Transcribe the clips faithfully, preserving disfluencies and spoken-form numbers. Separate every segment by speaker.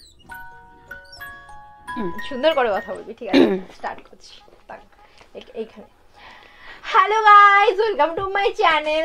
Speaker 1: সুন্দর করে কথা বলবি, ঠিক আছে? স্টার্ট করছি এইখানে। Hello guys, welcome to my channel.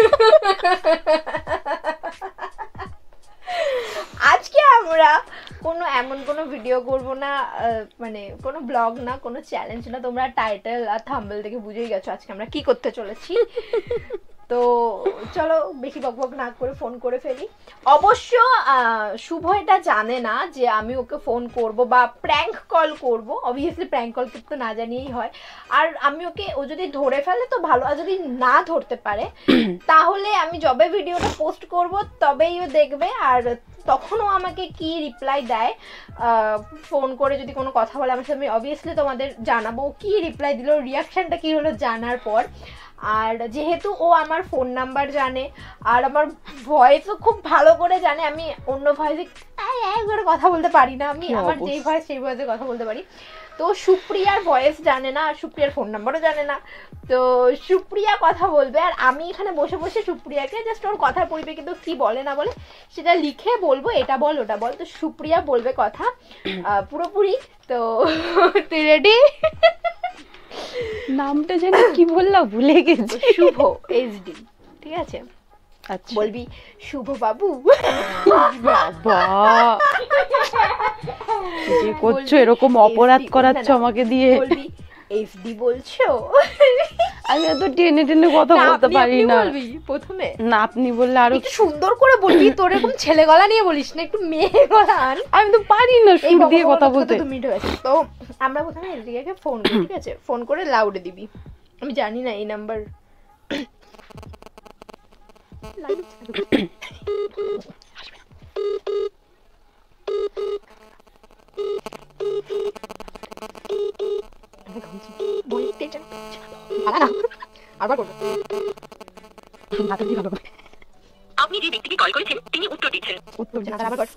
Speaker 1: আজকে আমরা কোনো এমন কোনো ভিডিও করব না, মানে কোনো ব্লগ না, কোনো চ্যালেঞ্জ না। তোমরা টাইটেল আর থাম্বনেল দেখে বুঝেই গেছো আজকে আমরা কি করতে চলেছি। তো চলো বেশি বকবক না করে ফোন করে ফেলি। অবশ্য শুভ এটা জানে না যে আমি ওকে ফোন করব বা প্র্যাঙ্ক কল করব। অবভিয়াসলি প্র্যাঙ্ক কল তো না জানিয়েই হয়। আর আমি ওকে, ও যদি ধরে ফেলে তো ভালো, আর যদি না ধরতে পারে তাহলে আমি যবে ভিডিওটা পোস্ট করব তবেই ও দেখবে। আর তখনও আমাকে কি রিপ্লাই দেয় ফোন করে, যদি কোনো কথা বলে আমার সাথে, আমি অবভিয়াসলি তোমাদের জানাবো কি রিপ্লাই দিল, রিয়াকশানটা কী হলো জানার পর। আর যেহেতু ও আমার ফোন নাম্বার জানে আর আমার ভয়েসও খুব ভালো করে জানে, আমি অন্য ভয়েসে একবারে কথা বলতে পারি না, আমি আমার যেই ভয়েস সেই ভয়েসে কথা বলতে পারি। তো সুপ্রিয়ার ভয়েস জানে না আর সুপ্রিয়ার ফোন নাম্বারও জানে না। তো সুপ্রিয়া কথা বলবে আর আমি এখানে বসে বসে সুপ্রিয়াকে জাস্ট ওর কথার পরিপ্রেক্ষিতে কি বলে না বলে সেটা লিখে বলবো, এটা বল ওটা বল। তো সুপ্রিয়া বলবে কথা পুরোপুরি। তো তুই রেডি?
Speaker 2: নামটা যেন কি বললাম ভুলে গেছি।
Speaker 1: শুভ এইচডি, ঠিক আছে? আচ্ছা বলবি শুভ বাবু।
Speaker 2: বাবা যে করছো, এরকম অপরাধ করাচ্ছো আমাকে দিয়ে।
Speaker 1: বলবি এইচডি বলছো?
Speaker 2: আমি এত টেনে টেনে কথা বলতে পারি না।
Speaker 1: বলবি প্রথমে
Speaker 2: না আপনি বললে আরো
Speaker 1: সুন্দর করে বলবি। তোর এরকম ছেলে গলা নিয়ে বলিস না, একটু মেয়ে গলা আন।
Speaker 2: আমি তো পারি না সুর দিয়ে কথা বলতে।
Speaker 1: দু মিনিট হয়েছে। তো আমরা প্রথমে এদিকে ফোন করি, ঠিক আছে? ফোন করে লাউডে দিবি। আমি জানি না এই নাম্বার
Speaker 3: আপনি যে ব্যক্তিকে কল করেছেন তিনি উত্তর দিচ্ছেন।
Speaker 1: উত্তর দিচ্ছেন আবার কর।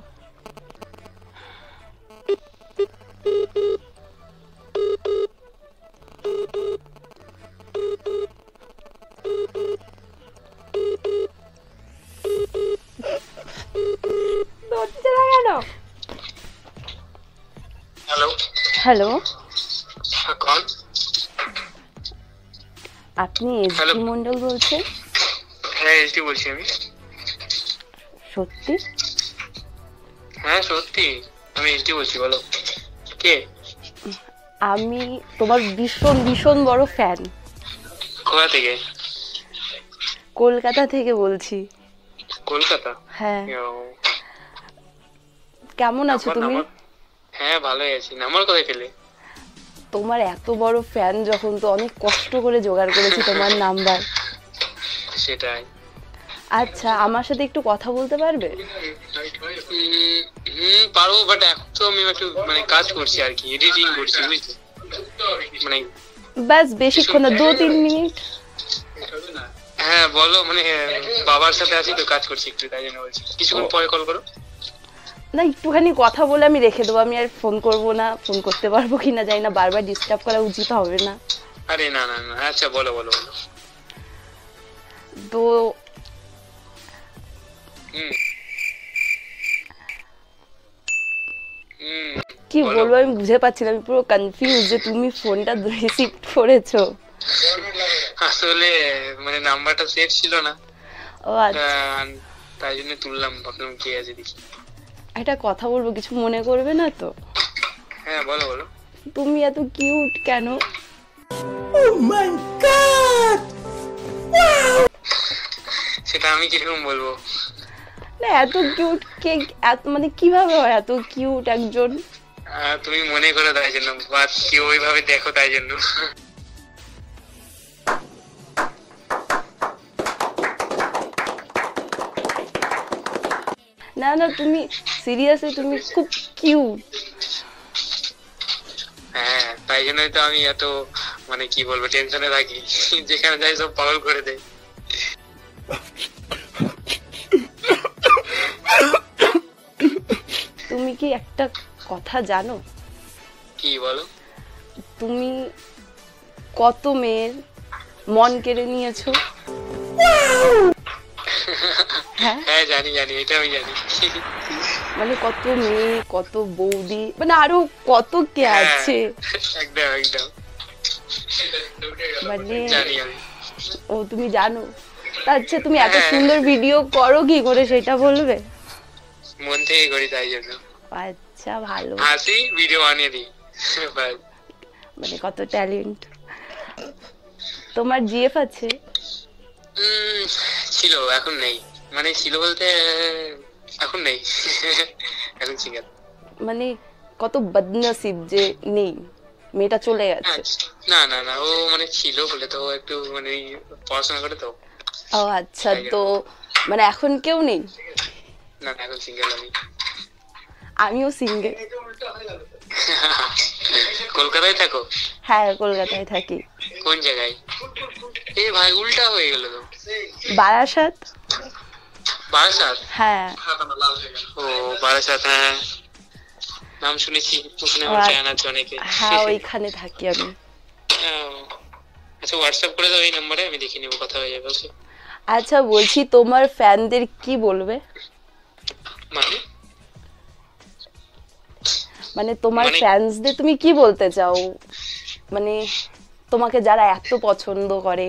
Speaker 3: হ্যালো
Speaker 2: হ্যালো,
Speaker 3: কোন?
Speaker 2: আপনি এসডি মন্ডল বলছেন?
Speaker 3: হ্যাঁ এসডি বলছি আমি।
Speaker 2: সত্যি?
Speaker 3: হ্যাঁ সত্যি আমি এসডি বলছি। বলো কে?
Speaker 2: আমি তোমার ভীষণ ভীষণ বড় ফ্যান।
Speaker 3: কোথা থেকে?
Speaker 2: কলকাতা থেকে বলছি।
Speaker 3: কলকাতা?
Speaker 2: হ্যাঁ। কেমন আছো তুমি?
Speaker 3: হ্যাঁ ভালোই আছি। নাম্বার কোথায় পেলে?
Speaker 2: তোমার এত বড় ফ্যান যখন, তো অনেক কষ্ট করে জোগাড় করেছি তোমার নাম্বার।
Speaker 3: সেটাই।
Speaker 2: আচ্ছা আমার সাথে একটু কথা বলতে পারবে?
Speaker 3: হুম পারবো, বাট এখন তো আমি একটু মানে কাজ করছি আর কি, এডিটিং করছি বুঝলি। মানে
Speaker 2: বাস বেশিক্ষণ না, দু তিন মিনিট।
Speaker 3: হ্যাঁ বলো। মানে বাবার সাথে আছি তো, কাজ করছি একটু, তাই জন্য বলছি কিছুক্ষণ পরে কল করো।
Speaker 2: না একটুখানি কথা বলে আমি রেখে দেবো, আমি আর ফোন করবো না। ফোন করতে পারবো কিনা জানি না, বারবার ডিস্টার্ব করা উচিত হবে না।
Speaker 3: আরে না না না, আচ্ছা বলো বলো বলো।
Speaker 2: তো কি বলবো আমি বুঝে পাচ্ছি না, আমি পুরো কনফিউজ যে তুমি ফোনটা রিসিভ করেছো।
Speaker 3: আসলে মানে নাম্বারটা সেভ ছিল না,
Speaker 2: ও আচ্ছা
Speaker 3: তাই জন্য তুললাম, ভাবলাম কে আছে দেখি।
Speaker 2: একটা কথা বলবো, কিছু মনে করবে না তো?
Speaker 3: হ্যাঁ বলো বলো।
Speaker 2: তুমি এত কিউট কেন?
Speaker 3: ও মাই গড, সেটা আমি কিরকম বলবো?
Speaker 2: না এত কিউট কে, এত মানে কিভাবে হয় এত কিউট একজন?
Speaker 3: তুমি মনে করো তাই জন্য, বা কেউ ওইভাবে দেখো তাই জন্য।
Speaker 2: না না তুমি সিরিয়াসলি তুমি খুব কিউট।
Speaker 3: হ্যাঁ তাই জন্যই তো আমি এত মানে কি বলবো টেনশনে থাকি, যেখানে যাই সব পাগল করে দেয়।
Speaker 2: তুমি কি একটা কথা জানো?
Speaker 3: কি বলো?
Speaker 2: তুমি কত মেয়ের মন কেড়ে নিয়েছো?
Speaker 3: হ্যাঁ জানি জানি, এটা আমি জানি।
Speaker 2: মানে কত মেয়ে, কত বৌদি, মানে আরো কত কে আছে।
Speaker 3: একদম একদম
Speaker 2: মানে
Speaker 3: জানি আমি।
Speaker 2: ও তুমি জানো? আচ্ছা তুমি এত সুন্দর ভিডিও করো কি করে সেটা বলবে?
Speaker 3: মন থেকে করি তাই জন্য।
Speaker 2: আচ্ছা ভালো,
Speaker 3: হাসি ভিডিও বানিয়ে দিই।
Speaker 2: মানে কত ট্যালেন্ট। তোমার জিএফ আছে?
Speaker 3: উম, ছিল, এখন নেই। মানে ছিল বলতে এখন নেই। এখন সিঙ্গেল।
Speaker 2: মানে কত বদনসিব যে নেই, মেয়েটা চলে গেছে।
Speaker 3: না না না, ও মানে ছিল বলে তো, ও একটু মানে পড়াশোনা করে তো।
Speaker 2: ও আচ্ছা, তো মানে এখন কেউ নেই?
Speaker 3: না না, এখন সিঙ্গেল আমি।
Speaker 2: আমিও সিঙ্গেল।
Speaker 3: কলকাতায় থাকো?
Speaker 2: হ্যাঁ কলকাতায় থাকি।
Speaker 3: কোন জায়গায়? এ ভাই উল্টা হয়ে গেল তো।
Speaker 2: বারাসাত।
Speaker 3: বারাসাত?
Speaker 2: হ্যাঁ।
Speaker 3: ও বারাসাত, হ্যাঁ নাম শুনেছি, ওখানে আমার ফ্যান আছে অনেকে।
Speaker 2: হ্যাঁ ওইখানে থাকি আমি।
Speaker 3: আচ্ছা হোয়াটসঅ্যাপ করে দাও এই নম্বরে, আমি দেখে নিব, কথা হয়ে যাবে।
Speaker 2: আচ্ছা বলছি তোমার ফ্যানদের কি বলবে?
Speaker 3: মানে
Speaker 2: মানে তোমার ফ্যান্সদের তুমি কি বলতে চাও, মানে তোমাকে যারা এত পছন্দ করে?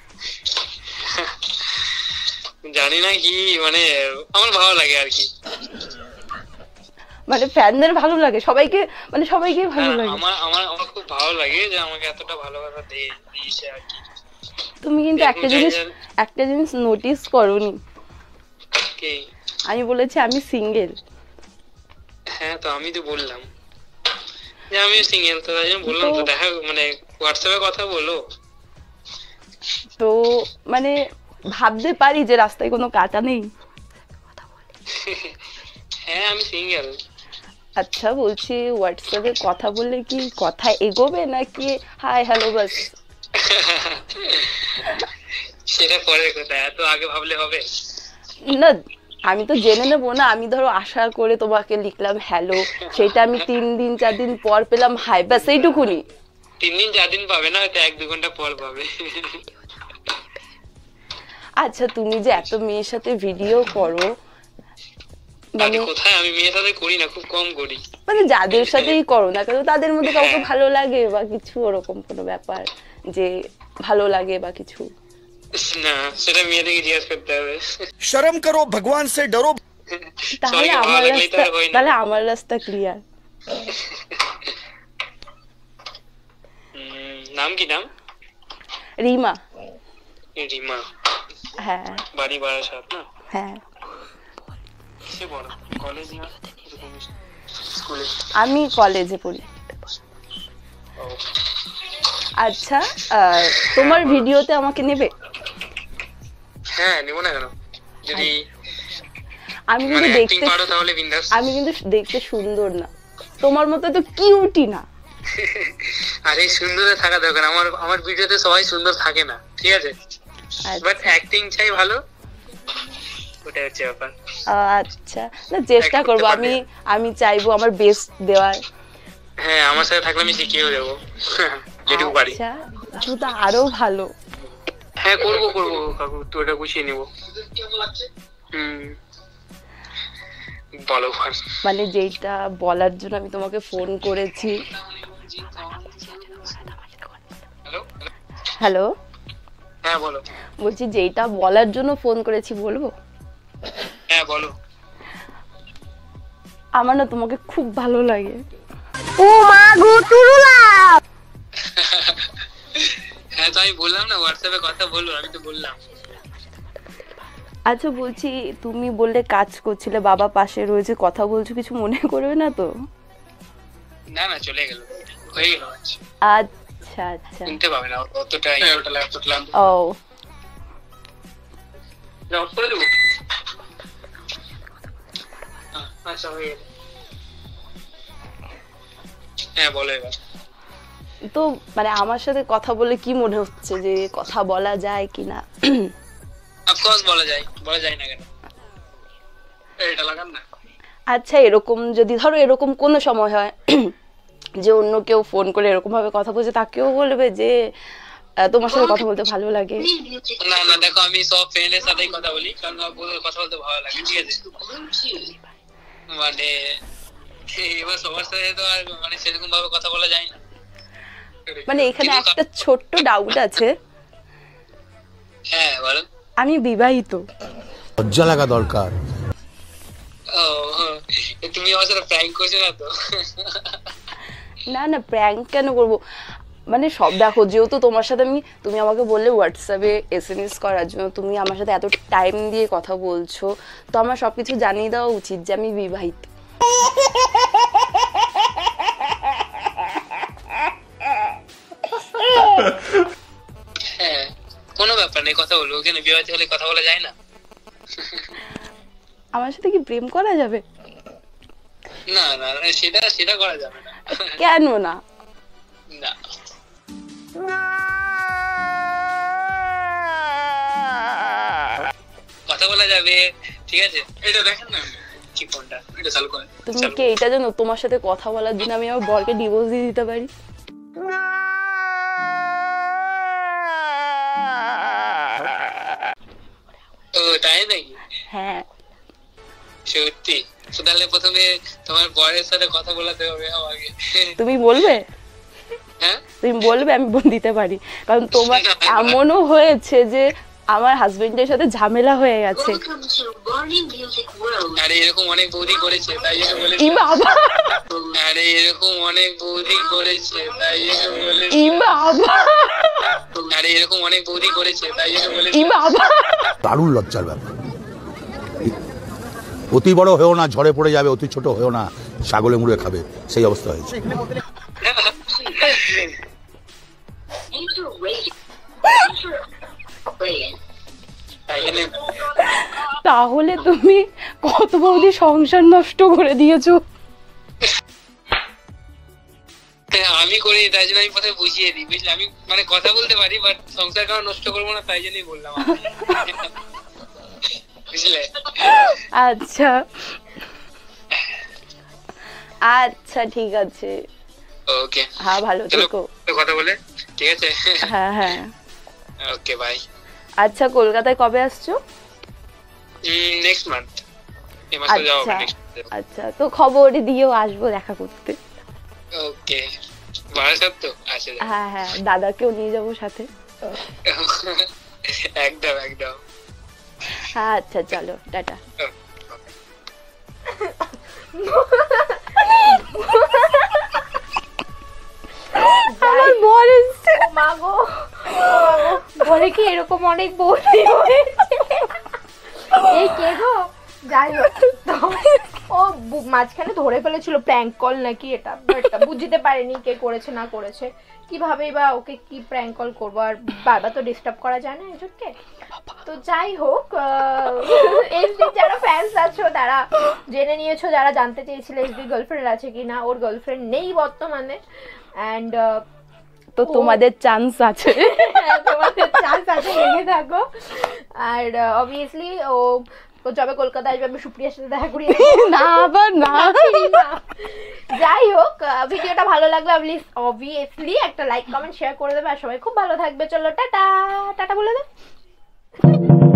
Speaker 3: জানি না কি, মানে আমার ভালো লাগে আর কি।
Speaker 2: মানে ফ্যানদের ভালো লাগে সবাইকে, মানে সবাইকে ভালো লাগে?
Speaker 3: আমার আমার আমার খুব ভালো লাগে যে আমাকে এতটা ভালোবাসা দিয়েছে আর কি।
Speaker 2: তুমি কিন্তু একটা জিনিস একটা জিনিস নোটিস করোনি?
Speaker 3: কি?
Speaker 2: আমি বলেছি আমি সিঙ্গেল।
Speaker 3: হ্যাঁ তো আমি তো বললাম যে আমি সিঙ্গেল, তো তাই জন্য বললাম তো দেখা, মানে হোয়াটসঅ্যাপে কথা বলো।
Speaker 2: তো মানে ভাবতে পারি যে রাস্তায় কোনো কাটা নেই।
Speaker 3: হ্যাঁ আমি সিঙ্গেল।
Speaker 2: আচ্ছা বলছি হোয়াটসঅ্যাপে কথা বললে কি কথা এগোবে নাকি হাই হ্যালো বাস?
Speaker 3: সেটা পরের কথা, এত আগে ভাবলে হবে
Speaker 2: না? আমি তো জেনে নেবো না। আমি ধরো আশা করে তোমাকে লিখলাম হ্যালো, সেটা আমি তিন দিন চার দিন পর পেলাম হাই, ব্যাস এইটুকুনি।
Speaker 3: তিন দিন চার দিন পাবে না, হয়তো এক দু ঘন্টা পর পাবে।
Speaker 2: আচ্ছা তুমি যে এত মেয়ের সাথে ভিডিও করো,
Speaker 3: মানে কোথায় আমি মেয়ের সাথে করি না, খুব কম করি।
Speaker 2: মানে যাদের সাথেই করো না কেন তাদের মধ্যে কাউকে ভালো লাগে বা কিছু ওরকম কোনো ব্যাপার যে ভালো লাগে বা কিছু?
Speaker 3: না সেটা মেয়েদেরকে জিজ্ঞেস করতে হবে।
Speaker 4: শরম করো, ভগবান সে ডরো।
Speaker 2: তাহলে আমার রাস্তা তাহলে আমার রাস্তা ক্লিয়ার।
Speaker 3: নাম কি? নাম
Speaker 2: রিমা।
Speaker 3: রিমা?
Speaker 2: হ্যাঁ।
Speaker 3: বাড়ি বারাসাত না?
Speaker 2: হ্যাঁ।
Speaker 3: সে বড় কলেজ না স্কুলে?
Speaker 2: আমি কলেজে পড়ি। আচ্ছা তোমার ভিডিওতে আমাকে নেবে?
Speaker 3: হ্যাঁ নেব না কেন, যদি
Speaker 2: আমি কিন্তু দেখতে
Speaker 3: পারো তাহলে বিন্দাস।
Speaker 2: আমি কিন্তু দেখতে সুন্দর না, তোমার মতো তো কিউটি না।
Speaker 3: আরে সুন্দর থাকা দরকার, আমার আমার ভিডিওতে সবাই সুন্দর থাকে না, ঠিক আছে? বাট অ্যাক্টিং চাই ভালো, ওটা হচ্ছে ব্যাপার।
Speaker 2: আচ্ছা না চেষ্টা করব, আমি আমি চাইবো আমার বেস্ট দেওয়ার।
Speaker 3: হ্যাঁ আমার সাথে থাকলে আমি শিখিয়েও দেবো যেটুকু পারি।
Speaker 2: আচ্ছা তো আরো ভালো।
Speaker 3: হ্যাঁ করবো করবো কাকু, তো ওটা গুছিয়ে নেবো। হুম বলো।
Speaker 2: মানে যেটা বলার জন্য আমি তোমাকে ফোন করেছি। হ্যালো।
Speaker 3: হ্যাঁ বলো।
Speaker 2: বলছি যেটা বলার জন্য ফোন করেছি বলবো?
Speaker 3: হ্যাঁ বলো।
Speaker 2: আমার না তোমাকে খুব ভালো লাগে।
Speaker 1: ও মা গো তুরুলা।
Speaker 3: হ্যাঁ তো আমি বললাম না হোয়াটসঅ্যাপে কথা বলো, আমি তো বললাম।
Speaker 2: আচ্ছা বলছি তুমি বললে কাজ করছিলে, বাবা পাশে রয়েছে, কথা বলছো, কিছু মনে করবে না তো?
Speaker 3: না না চলে গেল, হয়ে গেল।
Speaker 2: আচ্ছা আচ্ছা
Speaker 3: শুনতে পাবে না অতটা, ওটা ল্যাপটপ ল্যাম্প।
Speaker 2: ও
Speaker 3: অফ করে দেবো। আচ্ছা হয়ে গেল। হ্যাঁ বলো এবার।
Speaker 2: তো মানে আমার সাথে কথা বলে কি মনে হচ্ছে যে কথা বলা যায় কিনা?
Speaker 3: অফকোর্স বলা যায়, বলা যায় না কেন? এটা লাগান না।
Speaker 2: আচ্ছা এরকম যদি ধরো এরকম কোনো সময় হয় যে অন্য কেউ ফোন করে এরকম ভাবে কথা বলছে, তাকেও বলবে যে তোমার সাথে কথা বলতে ভালো লাগে?
Speaker 3: না না দেখো আমি সব ফ্রেন্ডের সাথেই কথা বলি, কারণ কথা বলতে ভালো লাগে, ঠিক আছে? মানে এবার সবার সাথে তো আর মানে সেরকম ভাবে কথা বলা যায় না।
Speaker 2: মানে এখানে একটা ছোট্ট ডাউট আছে।
Speaker 3: হ্যাঁ বলো।
Speaker 2: আমি বিবাহিত।
Speaker 4: লজ্জা লাগা দরকার।
Speaker 3: ও তুমি আমার সাথে প্র্যাঙ্ক করছো না তো?
Speaker 2: না না প্র্যাঙ্ক কেন করব, মানে সব দেখো, যেহেতু তোমার সাথে আমি, তুমি আমাকে বললে হোয়াটসঅ্যাপে এস এম এস করার জন্য, তুমি আমার সাথে এত টাইম দিয়ে কথা বলছো, তো আমার সব কিছু জানিয়ে দেওয়া উচিত যে আমি বিবাহিত।
Speaker 3: হ্যাঁ কোনো ব্যাপার নেই, কথা বলবো। ওখানে বিবাহিত হলে কথা বলা যায় না?
Speaker 2: আমার সাথে কি প্রেম করা যাবে?
Speaker 3: না না সেটা সেটা করা যাবে না।
Speaker 2: কেন না?
Speaker 3: না কথা বলা যাবে, ঠিক আছে। এটা দেখেন না কি কোনটা, এটা চালু করেন।
Speaker 2: তুমি কি এটা জানো তোমার সাথে কথা বলার জন্য আমি আমার বরকে ডিভোর্স দিয়ে দিতে পারি?
Speaker 3: ও তাই নাকি?
Speaker 2: হ্যাঁ
Speaker 3: সত্যি? তো তাহলে প্রথমে তোমার বরের সাথে কথা বলাতে হবে আমাকে।
Speaker 2: তুমি বলবে?
Speaker 3: হ্যাঁ
Speaker 2: তুমি বলবে আমি বোন দিতে পারি, কারণ তোমার এমনও হয়েছে যে আমার হাজবেন্ডের সাথে ঝামেলা হয়ে গেছে।
Speaker 3: আরে এরকম অনেক বৌদি করেছে তাই জন্য বলেছি।
Speaker 2: ই বাবা,
Speaker 3: আরে এরকম অনেক বৌদি করেছে তাই জন্য বলেছি।
Speaker 2: ই বাবা,
Speaker 3: আরে এরকম অনেক বৌদি করেছে তাই জন্য বলেছি।
Speaker 2: ই বাবা।
Speaker 4: দারুণ লজ্জার ব্যাপার। অতি বড় হয়েও না, ঝড়ে পড়ে যাবে, অতি ছোট হয়েও না, ছাগলে মুড়ে খাবে, সেই অবস্থা হয়েছে।
Speaker 2: তাহলে তুমি কত বৌদি সংসার নষ্ট করে দিয়েছো।
Speaker 3: আমি করি তাই জন্য আমি প্রথমে বুঝিয়ে দিই, বুঝলে? আমি মানে কথা বলতে পারি বাট সংসার কারণ নষ্ট করবো না, তাই জন্যই বললাম। বুঝলে?
Speaker 2: আচ্ছা আচ্ছা ঠিক আছে।
Speaker 3: ওকে
Speaker 2: হ্যাঁ ভালো থেকো।
Speaker 3: কথা বলে ঠিক আছে।
Speaker 2: হ্যাঁ হ্যাঁ
Speaker 3: ওকে বাই।
Speaker 2: আচ্ছা কলকাতায় কবে আসছো?
Speaker 3: নেক্সট মান্থ, এই মাসে যাও।
Speaker 2: আচ্ছা আচ্ছা, তো খবর দিও, আসবো দেখা করতে।
Speaker 3: ওকে বারাসাত তো আসে।
Speaker 2: হ্যাঁ হ্যাঁ, দাদাকেও নিয়ে যাবো সাথে।
Speaker 3: একদম একদম।
Speaker 2: হ্যাঁ আচ্ছা চলো টাটা। আমার বর এসছে।
Speaker 1: ও মা গো, ও মা গো, বলে কি এরকম অনেক বৌদি হয়েছে। এই কে গো? যাই হোক, তো ও বু- মাঝখানে ধরে ফেলেছিল প্র্যাঙ্ক কল নাকি এটা, বাট বুঝতে পারেনি কে করেছে না করেছে। কিভাবে বা ওকে কি প্র্যাঙ্ক কল করবো, আর বারবার তো ডিস্টার্ব করা যায় না একজনকে। তো যাই হোক, এসডি যারা ফ্যান্স আছো তারা জেনে নিয়েছো, যারা জানতে চেয়েছিল এসডি গার্লফ্রেন্ড আছে কিনা, ওর গার্লফ্রেন্ড নেই বর্তমানে। অ্যান্ড
Speaker 2: তো তোমাদের চান্স আছে।
Speaker 1: তোমাদের চান্স আছে, লেগে থাকো। আর অবভিয়াসলি ও ও যবে কলকাতা আসবে আমি সুপ্রিয়ার সাথে দেখা করিয়ে দেবো।
Speaker 2: না আবার না।
Speaker 1: যাই হোক, ভিডিওটা ভালো লাগলে অবভিয়াসলি একটা লাইক কমেন্ট শেয়ার করে দেবে, আর সবাই খুব ভালো থাকবে। চলো টাটা টাটা বলে দে।